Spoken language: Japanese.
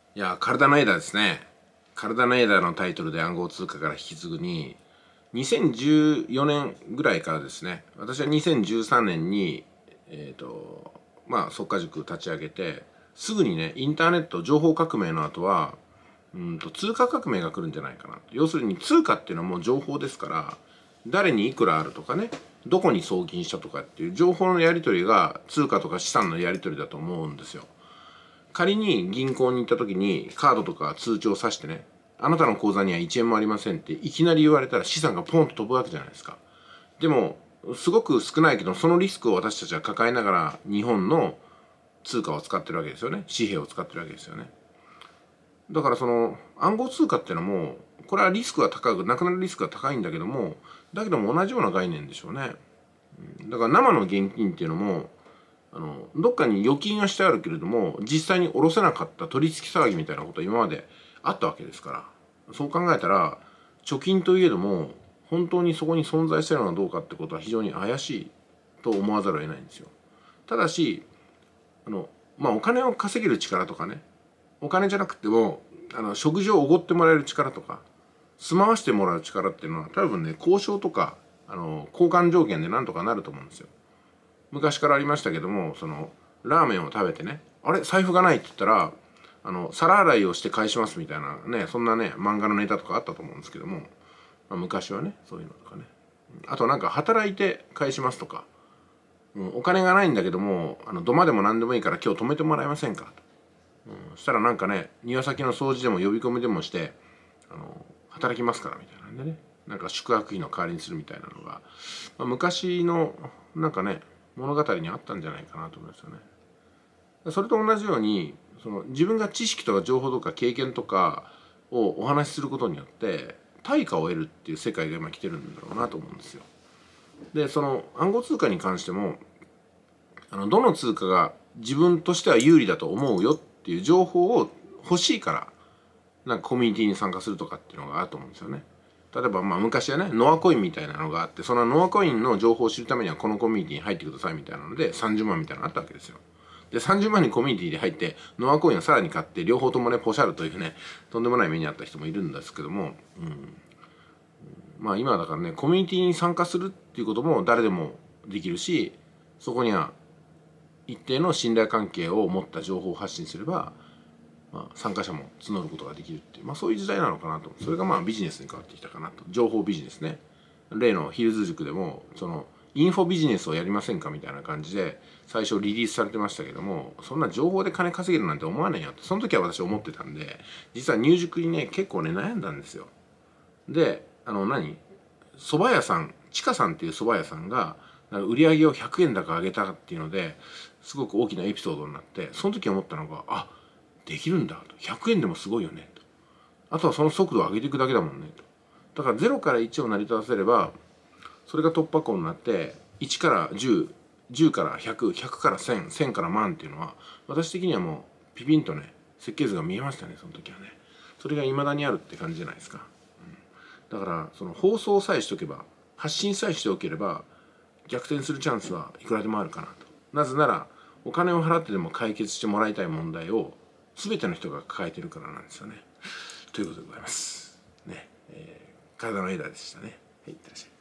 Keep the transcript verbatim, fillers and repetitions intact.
いや、体のエダーですね。体のエダーのタイトルで暗号通貨から引き継ぐに、にせんじゅうよねんぐらいからですね、私はにせんじゅうさんねんに、えっと、まあ、速稼塾立ち上げて、すぐにね、インターネット情報革命の後は、うんと通貨革命が来るんじゃないかな。要するに通貨っていうのはもう情報ですから、誰にいくらあるとかね、どこに送金したとかっていう情報のやり取りが通貨とか資産のやり取りだと思うんですよ。仮に銀行に行った時にカードとか通帳を指してね、あなたの口座にはいちえんもありませんっていきなり言われたら資産がポンと飛ぶわけじゃないですか。でもすごく少ないけど、そのリスクを私たちは抱えながら日本の通貨を使ってるわけですよね。紙幣を使ってるわけですよね。だからその暗号通貨っていうのも、これはリスクが高くなくなるリスクが高いんだけども、だけども同じような概念でしょうね。だから生の現金っていうのも、あのどっかに預金はしてあるけれども実際に下ろせなかった取り付き騒ぎみたいなことは今まであったわけですから、そう考えたら貯金といえども本当にそこに存在しているのかどうかってことは非常に怪しいと思わざるを得ないんですよ。ただしあの、まあ、お金を稼げる力とかね、お金じゃなくてもあの食事をおごってもらえる力とか住まわしてもらう力っていうのは多分ね、交渉とかあの交換条件でなんとかなると思うんですよ。昔からありましたけども、そのラーメンを食べてね、あれ財布がないって言ったら、あの皿洗いをして返しますみたいなね、そんなね漫画のネタとかあったと思うんですけども、まあ、昔はねそういうのとかね、あとなんか働いて返しますとか、うん、お金がないんだけどもあの土間でも何でもいいから今日泊めてもらえませんかと、うん、そしたらなんかね庭先の掃除でも呼び込みでもしてあの働きますからみたいなんでね、なんか宿泊費の代わりにするみたいなのが、まあ、昔のなんかね物語にあったんじゃないかなと思いますよね。それと同じようにその自分が知識とか情報とか経験とかをお話しすることによって対価を得るっていう世界が今来てるんだろうなと思うんですよ。でその暗号通貨に関しても、あのどの通貨が自分としては有利だと思うよっていう情報を欲しいからなんかコミュニティに参加するとかっていうのがあると思うんですよね。例えばまあ昔はねノアコインみたいなのがあって、そのノアコインの情報を知るためにはこのコミュニティに入ってくださいみたいなのでさんじゅうまんみたいなのがあったわけですよ。でさんじゅうまんにコミュニティで入ってノアコインをさらに買って両方ともねポシャるというね、とんでもない目にあった人もいるんですけども、うん、まあ今だからねコミュニティに参加するっていうことも誰でもできるし、そこには一定の信頼関係を持った情報を発信すれば、まあ、参加者も募ることができるっていう、まあ、そういう時代なのかなと。それがまあビジネスに変わってきたかなと。情報ビジネスね。例のヒルズ塾でもそのインフォビジネスをやりませんかみたいな感じで最初リリースされてましたけども、そんな情報で金稼げるなんて思わないよってその時は私思ってたんで、実は入塾にね結構ね悩んだんですよ。であの何蕎麦屋さん、ちかさんっていう蕎麦屋さんが売り上げをひゃくえん高上げたっていうのですごく大きなエピソードになって、その時思ったのが、あ、できるんだと、ひゃくえんでもすごいよねと、あとはその速度を上げていくだけだもんねと。だからゼロからいちを成り立たせればそれが突破口になって、いちからじゅう、じゅうからひゃく、ひゃくからせん、せんから万っていうのは私的にはもうピピンとね設計図が見えましたね、その時はね。それが未だにあるって感じじゃないですか。だからその放送さえしとけば、発信さえしておければ逆転するチャンスはいくらでもあるかなと。なぜならお金を払ってでも解決してもらいたい問題を全ての人が抱えてるからなんですよね。ということでございます。ね、えー、体のエラーでしたね。はい、いってらっしゃい。